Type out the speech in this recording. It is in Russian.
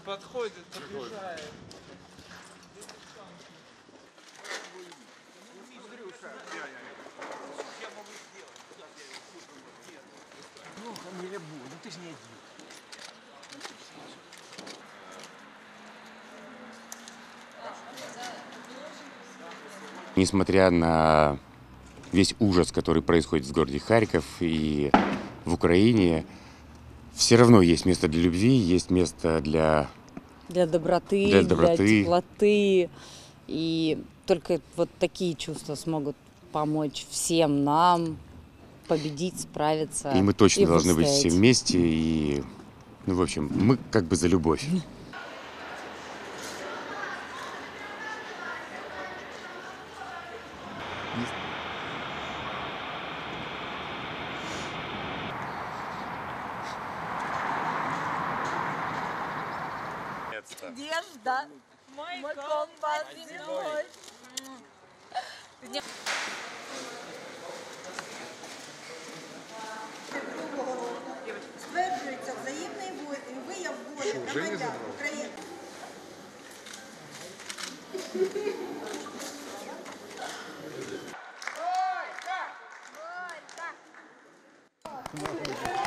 Подходит, подъезжает. Ну, фамилия Бу, ну ты ж не один. Несмотря на весь ужас, который происходит в городе Харьков и в Украине, все равно есть место для любви, есть место для доброты, доброты. для теплоты. И только вот такие чувства смогут помочь всем нам победить, справиться. И мы точно должны быть все выстоять. вместе. И, ну, в общем, мы как бы за любовь. Надежда, мой компас земной. Стверджується взаємний вияв волі громадян України. Ой, так!